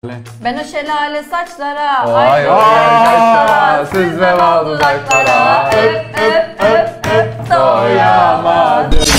Ben o şelale saçlara, Ay saçlara, süzme bal dudaklara, öp öp öp öp doyamadım.